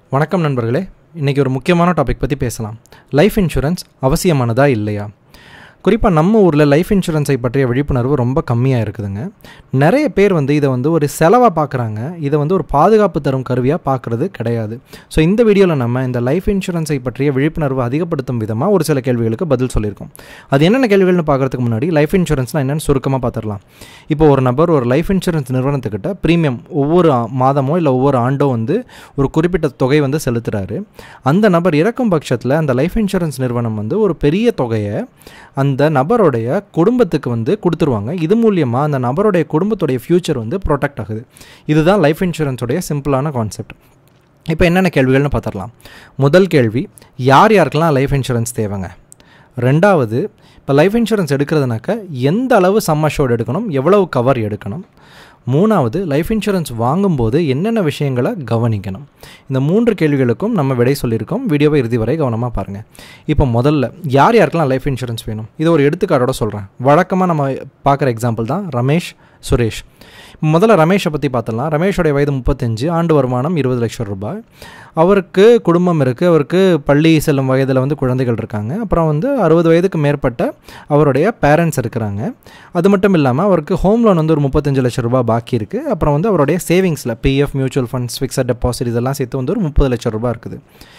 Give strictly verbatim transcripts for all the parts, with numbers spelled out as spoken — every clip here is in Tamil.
வணக்கம் நண்பர்களே, இன்றைக்கி ஒரு முக்கியமான டாபிக் பற்றி பேசலாம். லைஃப் இன்சூரன்ஸ் அவசியமானதா இல்லையா? குறிப்பாக நம்ம ஊரில் லைஃப் இன்சூரன்ஸை பற்றிய விழிப்புணர்வு ரொம்ப கம்மியாக இருக்குதுங்க. நிறைய பேர் வந்து இதை வந்து ஒரு செலவாக பார்க்குறாங்க, இதை வந்து ஒரு பாதுகாப்பு தரும் கருவியாக பார்க்குறது கிடையாது. ஸோ இந்த வீடியோவில் நம்ம இந்த லைஃப் இன்சூரன்ஸை பற்றிய விழிப்புணர்வு அதிகப்படுத்தும் விதமாக ஒரு சில கேள்விகளுக்கு பதில் சொல்லியிருக்கோம். அது என்னென்ன கேள்விகள்னு பார்க்குறதுக்கு முன்னாடி லைஃப் இன்சூரன்ஸ்னால் என்னென்னு சுருக்கமாக பார்த்துடலாம். இப்போ ஒரு நபர் ஒரு லைஃப் இன்சூரன்ஸ் நிறுவனத்துக்கிட்ட ப்ரீமியம் ஒவ்வொரு மாதமோ இல்லை ஒவ்வொரு ஆண்டோ வந்து ஒரு குறிப்பிட்ட தொகை வந்து செலுத்துகிறாரு. அந்த நபர் இறக்கும் பட்சத்தில் அந்த லைஃப் இன்சூரன்ஸ் நிறுவனம் வந்து ஒரு பெரிய தொகையை அந்த நபருடைய குடும்பத்துக்கு வந்து கொடுத்துருவாங்க. இது மூலியமாக அந்த நபருடைய குடும்பத்துடைய ஃப்யூச்சர் வந்து ப்ரொடெக்ட் ஆகுது. இதுதான் லைஃப் இன்சூரன்ஸுடைய சிம்பிளான கான்செப்ட். இப்போ என்னென்ன கேள்விகள்னு பார்த்துடலாம். முதல் கேள்வி, யார் யாருக்கெல்லாம் லைஃப் இன்சூரன்ஸ் தேவைங்க? ரெண்டாவது, இப்போ லைஃப் இன்சூரன்ஸ் எடுக்கிறதுனாக்க எந்த அளவு சம் அஷ்யூர்ட் எடுக்கணும், எவ்வளவு கவர் எடுக்கணும்? மூணாவது, லைஃப் இன்சூரன்ஸ் வாங்கும்போது என்னென்ன விஷயங்களை கவனிக்கணும்? இந்த மூன்று கேள்விகளுக்கும் நம்ம விடை சொல்லியிருக்கோம். வீடியோவை இறுதி வரை கவனமாக பாருங்கள். இப்போ முதல்ல யார் யாருக்கெல்லாம் லைஃப் இன்சூரன்ஸ் வேணும், இதை ஒரு எடுத்துக்காட்டோட சொல்கிறேன். வழக்கமாக நம்ம பார்க்குற எக்ஸாம்பிள் தான் ரமேஷ், சுரேஷ். முதல்ல ரமேஷை பற்றி பார்த்துடலாம். ரமேஷோடைய வயது முப்பத்தஞ்சு, ஆண்டு வருமானம் இருபது லட்சம் ரூபாய். அவருக்கு குடும்பம் இருக்குது, அவருக்கு பள்ளி செல்லும் வயதில் வந்து குழந்தைகள் இருக்காங்க. அப்புறம் வந்து அறுபது வயதுக்கு மேற்பட்ட அவருடைய பேரண்ட்ஸ் இருக்கிறாங்க. அது மட்டும் இல்லாமல் அவருக்கு ஹோம் லோன் வந்து ஒரு முப்பத்தஞ்சு லட்சம் ரூபாய் பாக்கி இருக்குது. அப்புறம் வந்து அவருடைய சேவிங்ஸில் PF, mutual funds, fixed deposit இதெல்லாம் சேர்த்து வந்து ஒரு முப்பது லட்சம் ரூபாய் இருக்குது.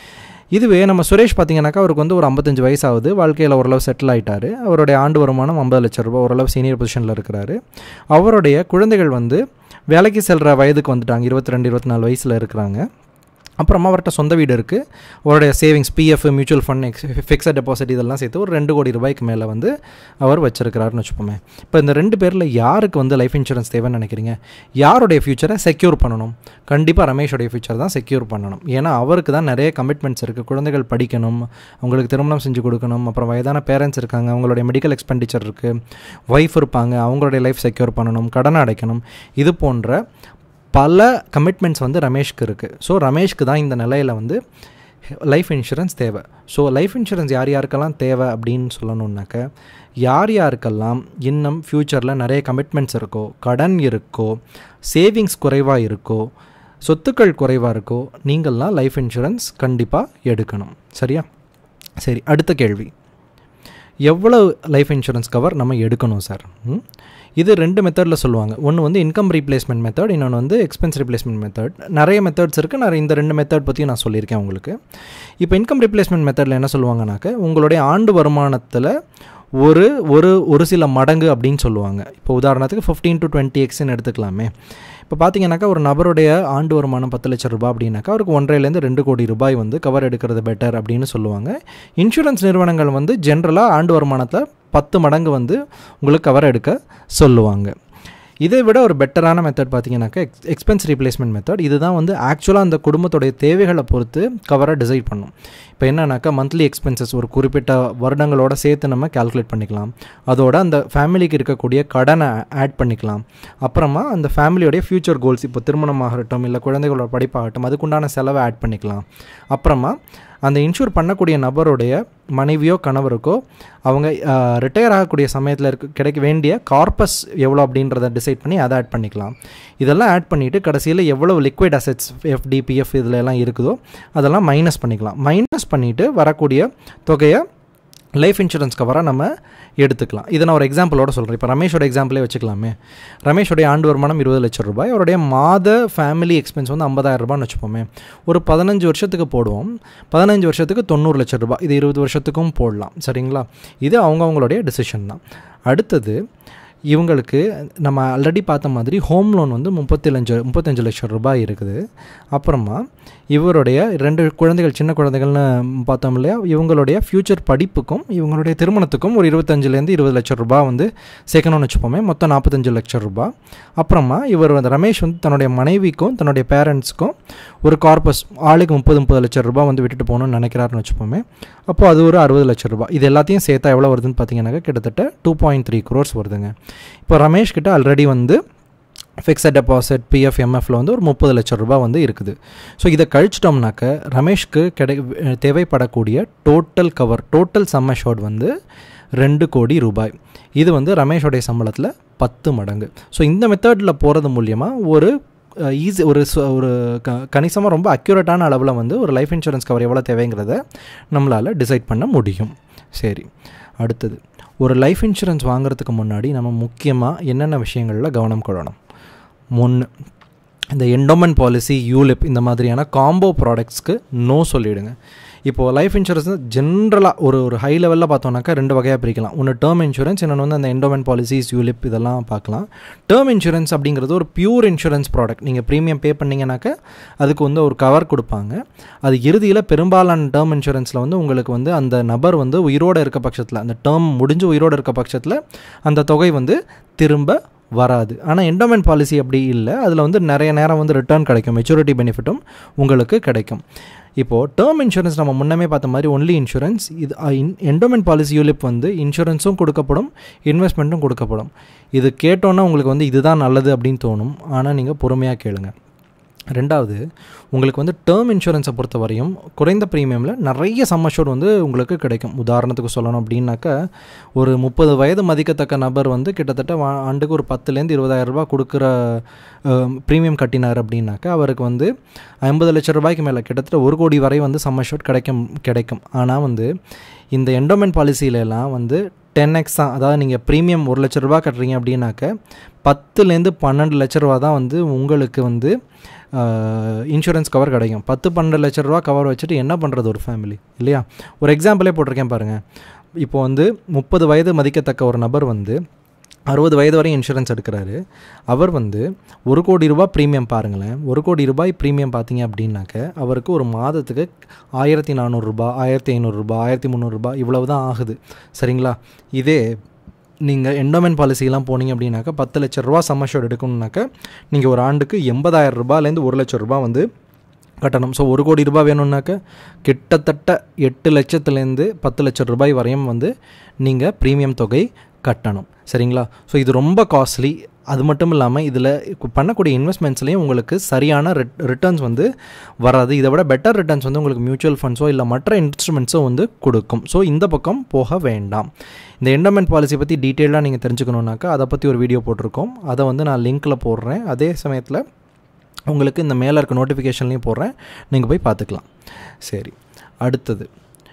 இதுவே நம்ம சுரேஷ் பார்த்திங்கனாக்கா அவருக்கு வந்து ஒரு ஐம்பத்தஞ்சு வயசு ஆகுது, வாழ்க்கையில் ஓரளவு செட்டில் ஆகிட்டார். அவருடைய ஆண்டு வருமானம் ஐம்பது லட்சம் ரூபாய், ஓரளவு சீனியர் பொசிஷனில் இருக்கிறாரு. அவருடைய குழந்தைகள் வந்து வேலைக்கு செல்கிற வயதுக்கு வந்துட்டாங்க, இருபத்தி ரெண்டு இருபத்தி நாலு வயசில் இருக்கிறாங்க. அப்புறமா அவர்கிட்ட சொந்த வீடு இருக்குது. அவருடைய savings, PF, mutual fund, ex fixed deposit இதெல்லாம் சேர்த்து ஒரு ரெண்டு கோடி ரூபாய்க்கு மேலே வந்து அவர் வச்சிருக்கிறாருன்னு வச்சுப்போமே. இப்போ இந்த ரெண்டு பேரில் யாருக்கு வந்து லைஃப் இன்சூரன்ஸ் தேவைன்னு நினைக்கிறீங்க? யாருடைய ஃபியூச்சரை செக்யூர் பண்ணணும்? கண்டிப்பாக ரமேஷோடைய ஃபியூச்சர் தான் செக்யூர் பண்ணணும். ஏன்னா அவருக்கு தான் நிறைய கமிட்மெண்ட்ஸ் இருக்குது. குழந்தைகள் படிக்கணும், அவங்களுக்கு திருமணம் செஞ்சு கொடுக்கணும், அப்புறம் வயதான பேரண்ட்ஸ் இருக்காங்க, அவங்களுடைய மெடிக்கல் எக்ஸ்பெண்டிச்சர் இருக்குது, ஒய்ஃப் இருப்பாங்க, அவங்களுடைய லைஃப் செக்யூர் பண்ணணும், கடன் அடைக்கணும். இது போன்ற பல கமிட்மெண்ட்ஸ் வந்து ரமேஷ்க்கு இருக்குது. ஸோ ரமேஷ்க்கு தான் இந்த நிலையில் வந்து லைஃப் இன்சூரன்ஸ் தேவை. ஸோ லைஃப் இன்சூரன்ஸ் யார் யாருக்கெல்லாம் தேவை அப்படின்னு சொல்லணுன்னாக்க, யார் யாருக்கெல்லாம் இன்னும் ஃப்யூச்சரில் நிறைய கமிட்மெண்ட்ஸ் இருக்கோ, கடன் இருக்கோ, சேவிங்ஸ் குறைவாக இருக்கோ, சொத்துக்கள் குறைவாக இருக்கோ, நீங்கள்லாம் லைஃப் இன்சூரன்ஸ் கண்டிப்பாக எடுக்கணும். சரியா? சரி, அடுத்த கேள்வி, எவ்வளோ லைஃப் இன்சூரன்ஸ் கவர் நம்ம எடுக்கணும் சார்? இது ரெண்டு மெத்தடில் சொல்லுவாங்க. ஒன்று வந்து இன்கம் ரீப்ளேஸ்மெண்ட் மெத்தட், இன்னொன்று வந்து எக்ஸ்பென்ஸ் ரீப்ளேஸ்மெண்ட் மெத்தட். நிறைய மெத்தட்ஸ் இருக்குது. நான் இந்த ரெண்டு மெத்தட் பற்றியும் நான் சொல்லியிருக்கேன் உங்களுக்கு. இப்போ இன்கம் ரீப்ளேஸ்மெண்ட் மெத்தடில் என்ன சொல்லுவாங்கனாக்க, உங்களுடைய ஆண்டு வருமானத்தில் ஒரு ஒரு ஒரு சில மடங்கு அப்படின்னு சொல்லுவாங்க. இப்போ உதாரணத்துக்கு ஃபிஃப்டீன் டு டுவெண்ட்டி எக்ஸ்ன்னு எடுத்துக்கலாமே. இப்போ பார்த்தீங்கன்னாக்கா ஒரு நபருடைய ஆண்டு வருமானம் பத்து லட்சம் ரூபாய் அப்படின்னாக்கா அவருக்கு ஒன்றரைலேருந்து ரெண்டு கோடி ரூபாய் வந்து கவர் எடுக்கிறது பெட்டர் அப்படின்னு சொல்லுவாங்க. இன்சூரன்ஸ் நிறுவனங்கள் வந்து ஜென்ரலாக ஆண்டு வருமானத்தில் பத்து மடங்கு வந்து உங்களுக்கு கவர் எடுக்க சொல்லுவாங்க. இதை விட ஒரு பெட்டரான மெத்தட் பார்த்தீங்கன்னாக்கா எக்ஸ் எக்ஸ்பென்ஸ் ரீப்ளேஸ்மெண்ட் மெத்தட். இதுதான் வந்து ஆக்சுவலாக அந்த குடும்பத்துடைய தேவைகளை பொறுத்து கவரை டிசைட் பண்ணும். இப்போ என்னன்னாக்கா மந்த்லி எக்ஸ்பென்சஸ் ஒரு குறிப்பிட்ட வருடங்களோட சேர்த்து நம்ம கால்குலேட் பண்ணிக்கலாம். அதோட அந்த ஃபேமிலிக்கு இருக்கக்கூடிய கடனை ஆட் பண்ணிக்கலாம். அப்புறமா அந்த ஃபேமிலியோடைய ஃப்யூச்சர் கோல்ஸ், இப்போ திருமணமாகட்டும் இல்லை குழந்தைகளோட படிப்பாகட்டும், அதுக்குண்டான செலவை ஆட் பண்ணிக்கலாம். அப்புறமா அந்த இன்சூர் பண்ணக்கூடிய நபருடைய மனைவியோ கணவருக்கோ அவங்க ரிட்டையர் ஆகக்கூடிய சமயத்தில் இருக்க கிடைக்க வேண்டிய கார்பஸ் எவ்வளோ அப்படின்றத டிசைட் பண்ணி அதை ஆட் பண்ணிக்கலாம். இதெல்லாம் ஆட் பண்ணிவிட்டு கடைசியில் எவ்வளோ லிக்விட் அசெட்ஸ், எஃப்டி, பிஎஃப் இதில் எல்லாம் இருக்குதோ அதெல்லாம் மைனஸ் பண்ணிக்கலாம். மைனஸ் பண்ணிவிட்டு வரக்கூடிய தொகையை லைஃப் இன்சூரன்ஸ் கவராக நம்ம எடுத்துக்கலாம். இதை நான் ஒரு எக்ஸாம்பிளோட சொல்கிறேன். இப்போ ரமேஷோட எக்ஸாம்பிளே வச்சுக்கலாமே. ரமேஷோடைய ஆண்டு வருமானம் இருபது லட்சம் ரூபாய், அவருடைய மாத ஃபேமிலி எக்ஸ்பென்ஸ் வந்து ஐம்பதாயிரம் ரூபான்னு வச்சுப்போமே. ஒரு பதினஞ்சு வருஷத்துக்கு போடுவோம். பதினஞ்சு வருஷத்துக்கு தொண்ணூறு லட்சம் ரூபாய், இது இருபது வருஷத்துக்கும் போடலாம். சரிங்களா? இது அவங்கவுங்களுடைய டிசிஷன் தான். அடுத்தது இவங்களுக்கு நம்ம ஆல்ரெடி பார்த்த மாதிரி ஹோம் லோன் வந்து முப்பத்தஞ்சு முப்பத்தஞ்சு லட்சம் ரூபாய் இருக்குது. அப்புறமா இவருடைய ரெண்டு குழந்தைகள், சின்ன குழந்தைகள்னு பார்த்தோம் இல்லையா, இவங்களுடைய ஃப்யூச்சர் படிப்புக்கும் இவங்களுடைய திருமணத்துக்கும் ஒரு இருபத்தஞ்சிலேருந்து இருபது லட்சம் ரூபாய் வந்து சேர்க்கணும்னு வச்சுப்போமே. மொத்தம் நாற்பத்தஞ்சு லட்சம் ரூபாய். அப்புறமா இவர் வந்து ரமேஷ் வந்து தன்னுடைய மனைவிக்கும் தன்னுடைய பேரண்ட்ஸ்க்கும் ஒரு கார்பஸ் ஆளுக்கு முப்பது முப்பது லட்சம் ரூபாய் வந்து விட்டுட்டு போகணும்னு நினைக்கிறாருன்னு வச்சுப்போமே. அப்போது அது ஒரு அறுபது லட்சம் ரூபாய். இது எல்லாத்தையும் சேர்த்தா எவ்வளோ வருதுன்னு பார்த்தீங்கன்னாக்கா கிட்டத்தட்ட டூ பாயிண்ட் த்ரீ க்ரோர்ஸ் வருதுங்க. இப்போ ரமேஷ் கிட்ட ஆல்ரெடி வந்து ஃபிக்ஸட் டெபாசிட், பிஎஃப், எம்எஃப்ல வந்து ஒரு முப்பது லட்சம் ரூபாய் வந்து இருக்குது. ஸோ இதை கழிச்சிட்டோம்னாக்க ரமேஷ்க்கு கிடை தேவைப்படக்கூடிய total cover, total sum assured வந்து ரெண்டு கோடி ரூபாய். இது வந்து ரமேஷோடைய சம்பளத்தில் பத்து மடங்கு. ஸோ இந்த மெத்தடில் போகிறது மூலியமாக ஒரு ஈஸி ஒரு ஒரு க கணிசமாக ரொம்ப அக்யூரேட்டான அளவில் வந்து ஒரு லைஃப் இன்சூரன்ஸ் கவர் எவ்வளோ தேவைங்கிறத நம்மளால் டிசைட் பண்ண முடியும். சரி, அடுத்தது ஒரு லைஃப் இன்சூரன்ஸ் வாங்குறதுக்கு முன்னாடி நம்ம முக்கியமாக என்னென்ன விஷயங்களில் கவனம் கொள்ளணும். ஒன்று, இந்த எண்டோமெண்ட் பாலிசி, யூலிப் இந்த மாதிரியான காம்போ ப்ராடக்ட்ஸ்க்கு நோ சொல்லிவிடுங்க. இப்போது லைஃப் இன்சூரன்ஸ் ஜென்ரலாக ஒரு ஒரு ஹை லெவலில் பார்த்தோன்னாக்கா ரெண்டு வகையாக பிரிக்கலாம். ஒன்று டேர்ம் இன்சூரன்ஸ், இன்னொன்று வந்து அந்த எண்டோமெண்ட் பாலிசிஸ், யூலிப் இதெல்லாம் பார்க்கலாம். டேர்ம் இன்சூரன்ஸ் அப்படிங்கிறது ஒரு பியூர் இன்சூரன்ஸ் ப்ராடக்ட். நீங்கள் ப்ரீமியம் பே பண்ணிங்கனாக்கா அதுக்கு வந்து ஒரு கவர் கொடுப்பாங்க. அது இறுதியில் பெரும்பாலான டேர்ம் இன்சூரன்ஸில் வந்து உங்களுக்கு வந்து அந்த நபர் வந்து உயிரோடு இருக்க பட்சத்தில், அந்த டேர்ம் முடிஞ்சு உயிரோடு இருக்க பட்சத்தில் அந்த தொகை வந்து திரும்ப வராது. ஆனால் எண்டோமெண்ட் பாலிசி அப்படி இல்லை. அதில் வந்து நிறைய நேரம் வந்து ரிட்டர்ன் கிடைக்கும், மெச்சூரிட்டி பெனிஃபிட்டும் உங்களுக்கு கிடைக்கும். இப்போது டேர்ம் இன்சூரன்ஸ் நம்ம முன்னமே பார்த்த மாதிரி ஒன்லி இன்சூரன்ஸ். இது எண்டோமெண்ட் பாலிசி யூலிப் வந்து இன்சூரன்ஸும் கொடுக்கப்படும், இன்வெஸ்ட்மெண்ட்டும் கொடுக்கப்படும். இது கேட்டோன்னா உங்களுக்கு வந்து இதுதான் நல்லது அப்படின்னு தோணும். ஆனால் நீங்கள் பொறுமையாக கேளுங்க. ரெண்டாவது, உங்களுக்கு வந்து டேர்ம் இன்சூரன்ஸை பொறுத்த வரையும் குறைந்த ப்ரீமியமில் நிறைய சம் அஷ்யூர்ட் வந்து உங்களுக்கு கிடைக்கும். உதாரணத்துக்கு சொல்லணும் அப்படின்னாக்கா, ஒரு முப்பது வயது மதிக்கத்தக்க நபர் வந்து கிட்டத்தட்ட ஆண்டுக்கு ஒரு பத்துலேருந்து இருபதாயிரம் ரூபாய் கொடுக்குற ப்ரீமியம் கட்டினார் அப்படின்னாக்கா அவருக்கு வந்து ஐம்பது லட்சம் ரூபாய்க்கு மேலே கிட்டத்தட்ட ஒரு கோடி வரை வந்து சம் அஷ்யூர்ட் கிடைக்கும் கிடைக்கும் ஆனால் வந்து இந்த எண்டோமெண்ட் பாலிசியிலலாம் வந்து டென் எக்ஸ் தான். அதாவது நீங்கள் ப்ரீமியம் ஒரு லட்ச ரூபா கட்டுறீங்க அப்படின்னாக்க பத்துலேருந்து பன்னெண்டு லட்ச ரூபா தான் வந்து உங்களுக்கு வந்து இன்சூரன்ஸ் கவர் கிடைக்கும். பத்து பன்னெண்டு லட்ச ரூபா கவர் வச்சுட்டு என்ன பண்ணுறது ஒரு ஃபேமிலி, இல்லையா? ஒரு எக்ஸாம்பிளே போட்டிருக்கேன் பாருங்கள். இப்போ வந்து முப்பது வயது மதிக்கத்தக்க ஒரு நபர் வந்து அறுபது வயது வரை இன்சூரன்ஸ் எடுக்கிறாரு. அவர் வந்து ஒரு கோடி ரூபாய் ப்ரீமியம் பாருங்களேன். ஒரு கோடி ரூபாய் ப்ரீமியம் பார்த்தீங்க அப்படின்னாக்க அவருக்கு ஒரு மாதத்துக்கு ஆயிரத்தி நானூறுரூபா, ஆயிரத்தி ஐநூறுரூபா, ஆயிரத்தி முந்நூறுரூபா இவ்வளவு தான் ஆகுது. சரிங்களா? இதே நீங்கள் எண்டோமெண்ட் பாலிசிலாம் போனீங்க அப்படின்னாக்கா பத்து லட்ச ரூபா சம் அஷ்யூர்ட் எடுக்கணுன்னாக்கா நீங்கள் ஒரு ஆண்டுக்கு எண்பதாயிரம் ரூபாயிலேருந்து ஒரு லட்சம் ரூபா வந்து கட்டணும். ஸோ ஒரு கோடி ரூபாய் வேணும்னாக்க கிட்டத்தட்ட எட்டு லட்சத்துலேருந்து பத்து லட்சம் ரூபாய் வரையும் வந்து நீங்கள் ப்ரீமியம் தொகை கட்டணும். சரிங்களா? ஸோ இது ரொம்ப காஸ்ட்லி. அது மட்டும் இல்லாமல் இதில் பண்ணக்கூடிய இன்வெஸ்ட்மெண்ட்ஸ்லேயும் உங்களுக்கு சரியான ரிட் ரிட்டர்ன்ஸ் வந்து வராது. இதை விட பெட்டர் ரிட்டர்ன்ஸ் வந்து உங்களுக்கு மியூச்சுவல் ஃபண்ட்ஸோ இல்லை மற்ற இன்ஸ்ட்ருமெண்ட்ஸோ வந்து கொடுக்கும். ஸோ இந்த பக்கம் போக வேண்டாம். இந்த எண்டோமெண்ட் பாலிசி பற்றி டீட்டெயிலாக நீங்கள் தெரிஞ்சுக்கணுன்னாக்கா அதை பற்றி ஒரு வீடியோ போட்டிருக்கோம். அதை வந்து நான் லிங்க்கில் போடுறேன். அதே சமயத்தில் உங்களுக்கு இந்த மேலே இருக்க நோட்டிஃபிகேஷன்லேயும் போடுறேன், நீங்கள் போய் பார்த்துக்கலாம். சரி, அடுத்தது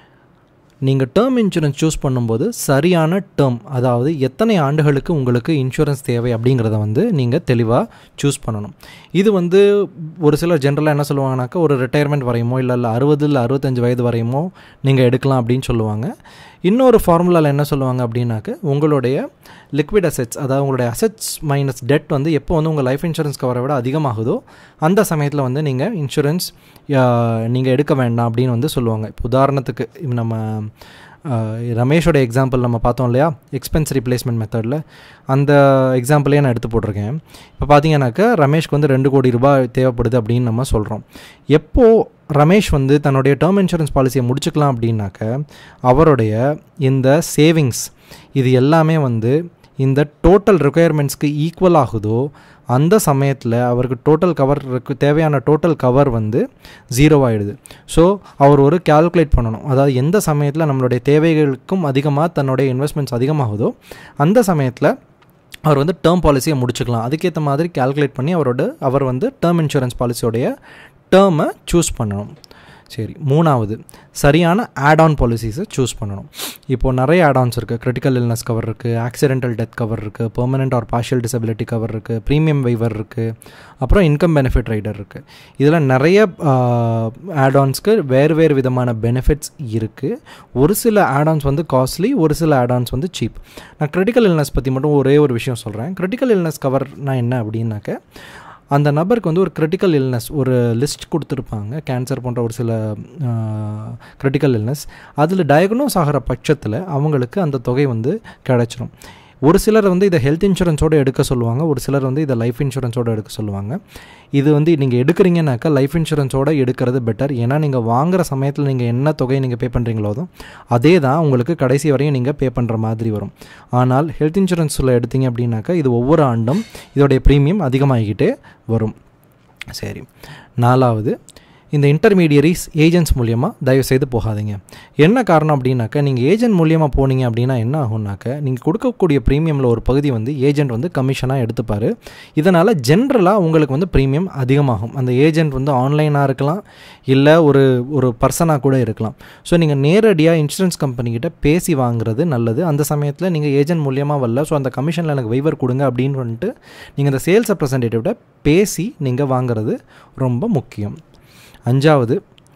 நீங்கள் டேர்ம் இன்சூரன்ஸ் சூஸ் பண்ணும்போது சரியான டேர்ம், அதாவது எத்தனை ஆண்டுகளுக்கு உங்களுக்கு இன்சூரன்ஸ் தேவை அப்படிங்கிறத வந்து நீங்கள் தெளிவாக சூஸ் பண்ணணும். இது வந்து ஒரு சிலர் ஜென்ரலாக என்ன சொல்லுவாங்கனாக்கா ஒரு ரிட்டையர்மெண்ட் வரையுமோ இல்லை இல்லை அறுபது இல்லை அறுபத்தஞ்சு வயது வரையுமோ நீங்கள் எடுக்கலாம் அப்படின்னு சொல்லுவாங்க. இன்னொரு ஃபார்முலாவில் என்ன சொல்லுவாங்க அப்படின்னாக்க உங்களுடைய லிக்விட் அசெட்ஸ், அதாவது உங்களுடைய அசெட்ஸ் மைனஸ் டெட் வந்து எப்போ வந்து உங்கள் லைஃப் இன்சூரன்ஸ் கவரை விட அதிகமாகுதோ அந்த சமயத்தில் வந்து நீங்கள் இன்சூரன்ஸ் நீங்கள் எடுக்க வேண்டாம் அப்படின்னு வந்து சொல்லுவாங்க. இப்போ உதாரணத்துக்கு நம்ம ரமேஷோட எக்ஸாம்பிள் நம்ம பார்த்தோம் இல்லையா, எக்ஸ்பென்ஸ் ரீப்ளேஸ்மெண்ட் மெத்தடில், அந்த எக்ஸாம்பிளே நான் எடுத்து போட்டிருக்கேன். இப்போ பார்த்தீங்கன்னாக்கா ரமேஷ்க்கு வந்து ரெண்டு கோடி ரூபாய் தேவைப்படுது அப்படின்னு நம்ம சொல்கிறோம். எப்போது ரமேஷ் வந்து தன்னுடைய டேர்ம் இன்சூரன்ஸ் பாலிசியை முடிச்சுக்கலாம் அப்படின்னாக்க அவருடைய இந்த சேவிங்ஸ் இது எல்லாமே வந்து இந்த டோட்டல் ரெக்குயர்மெண்ட்ஸ்க்கு ஈக்குவல் ஆகுதோ அந்த சமயத்தில் அவருக்கு டோட்டல் கவருக்கு தேவையான டோட்டல் கவர் வந்து ஜீரோ ஆகிடுது. ஸோ அவர் ஒரு கேல்குலேட் பண்ணணும். அதாவது எந்த சமயத்தில் நம்மளுடைய தேவைகளுக்கும் அதிகமாக தன்னுடைய இன்வெஸ்ட்மெண்ட்ஸ் அதிகமாகுதோ அந்த சமயத்தில் அவர் வந்து டேர்ம் பாலிசியை முடிச்சுக்கலாம். அதுக்கேற்ற மாதிரி கேல்குலேட் பண்ணி அவரோட அவர் வந்து டேர்ம் இன்சூரன்ஸ் பாலிசியோடைய டேர்மை சூஸ் பண்ணணும். சரி, மூணாவது சரியான ஆட் ஆன் பாலிசிஸை சூஸ் பண்ணணும். இப்போது நிறைய ஆட் ஆன்ஸ் இருக்குது. கிரிட்டிக்கல் இல்னஸ் கவர் இருக்குது, ஆக்சிடென்டல் டெத் கவர் இருக்குது, permanent or partial disability cover இருக்குது, ப்ரீமியம் வைவர் இருக்குது, அப்புறம் இன்கம் பெனிஃபிட் ரைடர் இருக்குது. இதில் நிறைய ஆட் ஆன்ஸ்க்கு வேறு வேறு விதமான பெனிஃபிட்ஸ் இருக்குது. ஒரு சில ஆட் ஆன்ஸ் வந்து காஸ்ட்லி, ஒரு சில ஆட் ஆன்ஸ் வந்து சீப். நான் கிரிட்டிக்கல் இல்னஸ் பற்றி மட்டும் ஒரே ஒரு விஷயம் சொல்கிறேன். கிரிட்டிக்கல் இல்னஸ் கவர்னா என்ன அப்படின்னாக்க அந்த நபருக்கு வந்து ஒரு கிரிட்டிக்கல் இல்னஸ் ஒரு லிஸ்ட் கொடுத்துருப்பாங்க, கேன்சர் போன்ற ஒரு சில கிரிட்டிக்கல் இல்னஸ். அதில் டயக்னோஸ் ஆகிற பட்சத்தில் அவங்களுக்கு அந்த தொகை வந்து கிடச்சிரும். ஒரு சிலர் வந்து இதை ஹெல்த் இன்சூரன்ஸோடு எடுக்க சொல்லுவாங்க, ஒரு சிலர் வந்து இதை லைஃப் இன்சூரன்ஸோடு எடுக்க சொல்லுவாங்க. இது வந்து நீங்கள் எடுக்கிறீங்கன்னாக்கா லைஃப் இன்சூரன்ஸோடு எடுக்கிறது பெட்டர். ஏன்னா நீங்கள் வாங்குகிற சமயத்தில் நீங்கள் என்ன தொகையை நீங்கள் பே பண்ணுறீங்களோ அதே தான் உங்களுக்கு கடைசி வரையும் நீங்கள் பே பண்ணுற மாதிரி வரும். ஆனால் ஹெல்த் இன்சூரன்ஸில் எடுத்தீங்க அப்படின்னாக்கா இது ஒவ்வொரு ஆண்டும் இதோடைய ப்ரீமியம் அதிகமாகிக்கிட்டே வரும். சரி, நாலாவது இந்த இன்டர்மீடியரிஸ் ஏஜென்ட்ஸ் மூலியமாக தயவுசெய்து போகாதீங்க. என்ன காரணம் அப்படின்னாக்கா, நீங்கள் ஏஜென்ட் மூலியமாக போனீங்க அப்படின்னா என்ன ஆகும்னாக்க, நீங்கள் கொடுக்கக்கூடிய ப்ரீமியமில் ஒரு பகுதி வந்து ஏஜென்ட் வந்து கமிஷனாக எடுத்துப்பார். இதனால் ஜென்ரலாக உங்களுக்கு வந்து ப்ரீமியம் அதிகமாகும். அந்த ஏஜென்ட் வந்து ஆன்லைனாக இருக்கலாம், இல்லை ஒரு ஒரு பர்சனாக கூட இருக்கலாம். ஸோ நீங்கள் நேரடியாக இன்சூரன்ஸ் கம்பெனிக்கிட்ட பேசி வாங்குறது நல்லது. அந்த சமயத்தில் நீங்கள் ஏஜென்ட் மூலியமாக வரல, ஸோ அந்த கமிஷனில் எனக்கு வைவர் கொடுங்க அப்படின்னு வந்துட்டு நீங்கள் இந்த சேல்ஸ் ரெப்ரசன்டேட்டிவ்கிட்ட பேசி நீங்கள் வாங்குறது ரொம்ப முக்கியம். அஞ்சாவது,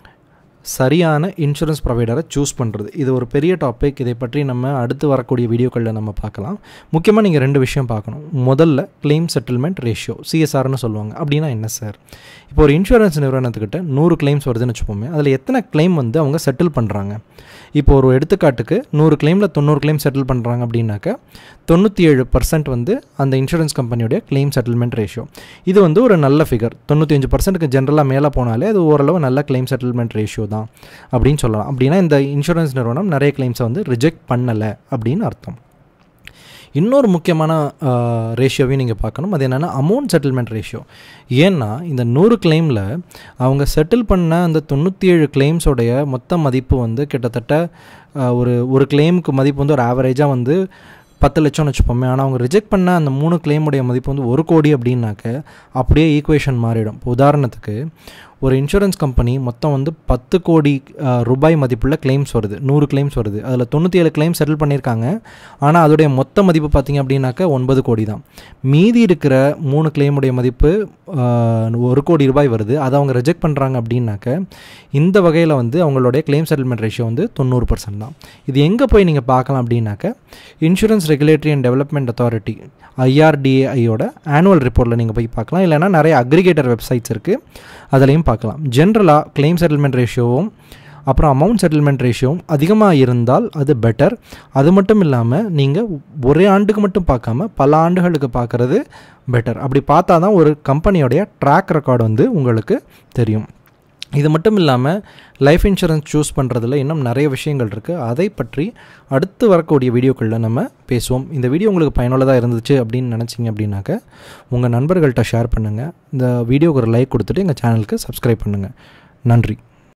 சரியான இன்சூரன்ஸ் ப்ரொவைடரை சூஸ் பண்ணுறது. இது ஒரு பெரிய டாபிக். இதை பற்றி நம்ம அடுத்து வரக்கூடிய வீடியோக்களில் நம்ம பார்க்கலாம். முக்கியமாக நீங்கள் ரெண்டு விஷயம் பார்க்கணும். முதல்ல கிளைம் செட்டில்மெண்ட் ரேஷியோ, சிஎஸ்ஆர்னு சொல்லுவாங்க. அப்படின்னா என்ன சார்? இப்போ ஒரு இன்சூரன்ஸ் நிறுவனத்துக்கிட்ட நூறு கிளைம்ஸ் வருதுன்னு வச்சுப்போமே, அதில் எத்தனை கிளைம் வந்து அவங்க செட்டில் பண்ணுறாங்க? இப்போ ஒரு எடுத்துக்காட்டுக்கு நூறு கிளைமில் தொண்ணூறு கிளைம் செட்டில் பண்ணுறாங்க அப்படின்னாக்கா தொண்ணூற்றி ஏழு பர்சன்ட் வந்து அந்த இன்சூரன்ஸ் கம்பெனியோடைய கிளைம் செட்டில்மெண்ட் ரேஷியோ. இது வந்து ஒரு நல்ல ஃபிகர். தொண்ணூற்றி அஞ்சு பர்சன்ட்டுக்கு ஜென்ரலாக மேலே போனாலே அது ஓரளவு நல்ல கிளைம் செட்டில்மெண்ட் ரேஷியோ தான் அப்படின்னு சொல்லலாம். அப்படின்னா இந்த இன்சூரன்ஸ் நிறுவனம் நிறைய கிளைம்ஸை வந்து ரிஜெக்ட் பண்ணலை அப்படின்னு அர்த்தம். இன்னொரு முக்கியமான ரேஷியோவையும் நீங்கள் பார்க்கணும். அது என்னென்னா அமௌண்ட் செட்டில்மெண்ட் ரேஷியோ. ஏன்னா இந்த நூறு கிளைமில் அவங்க செட்டில் பண்ண அந்த தொண்ணூற்றி ஏழு கிளைம்ஸோடைய மொத்த மதிப்பு வந்து கிட்டத்தட்ட ஒரு ஒரு கிளைமுக்கு மதிப்பு வந்து ஒரு ஆவரேஜாக வந்து பத்து லட்சம்னு வச்சுப்போமே. ஆனால் அவங்க ரிஜெக்ட் பண்ண அந்த மூணு கிளைமுடைய மதிப்பு வந்து ஒரு கோடி அப்படின்னாக்க அப்படியே ஈக்குவேஷன் மாறிடும். இப்போ உதாரணத்துக்கு ஒரு இன்சூரன்ஸ் கம்பெனி மொத்தம் வந்து பத்து கோடி ரூபாய் மதிப்புள்ள கிளைம்ஸ் வருது, நூறு கிளைம்ஸ் வருது. அதில் தொண்ணூற்றி ஏழு கிளைம் செட்டில் பண்ணியிருக்காங்க. ஆனால் அதோடைய மொத்த மதிப்பு பார்த்திங்க அப்படின்னாக்க ஒன்பது கோடி தான். மீதி இருக்கிற மூணு கிளைமுடைய மதிப்பு ஒரு கோடி ரூபாய் வருது. அதை அவங்க ரிஜெக்ட் பண்ணுறாங்க அப்படின்னாக்க இந்த வகையில் வந்து அவங்களுடைய கிளைம் செட்டில்மெண்ட் ரேஷியோ வந்து தொண்ணூறு பர்சன்ட் தான். இது எங்கே போய் நீங்கள் பார்க்கலாம் அப்படின்னாக்க insurance regulatory and development authority ஐஆர்டிஏஐயோட ஆனுவல் ரிப்போர்ட்டில் நீங்கள் போய் பார்க்கலாம். இல்லைனா நிறைய அக்ரிகேட்டர் வெப்சைட்ஸ் இருக்குது, அதிலையும் பார்க்கலாம். ஜென்ரலாக கிளைம் செட்டில்மெண்ட் ரேஷியோவும் அப்புறம் அமௌண்ட் செட்டில்மெண்ட் ரேஷியோவும் அதிகமாக இருந்தால் அது பெட்டர். அது மட்டும் இல்லாமல் நீங்கள் ஒரே ஆண்டுக்கு மட்டும் பார்க்காம பல ஆண்டுகளுக்கு பார்க்குறது பெட்டர். அப்படி பார்த்தா தான் ஒரு கம்பெனியோடைய ட்ராக் ரெக்கார்டு வந்து உங்களுக்கு தெரியும். இது மட்டும் இல்லாமல் லைஃப் இன்சூரன்ஸ் சூஸ் பண்ணுறதுல இன்னும் நிறைய விஷயங்கள் இருக்குது. அதை பற்றி அடுத்து வரக்கூடிய வீடியோக்களில் நம்ம பேசுவோம். இந்த வீடியோ உங்களுக்கு பயனுள்ளதாக இருந்துச்சு அப்படின்னு நினச்சிங்க அப்படின்னாக்க உங்கள் நண்பர்கள்ட்ட ஷேர் பண்ணுங்கள். இந்த வீடியோக்கு ஒரு லைக் கொடுத்துட்டு எங்கள் சேனலுக்கு சப்ஸ்கிரைப் பண்ணுங்கள். நன்றி.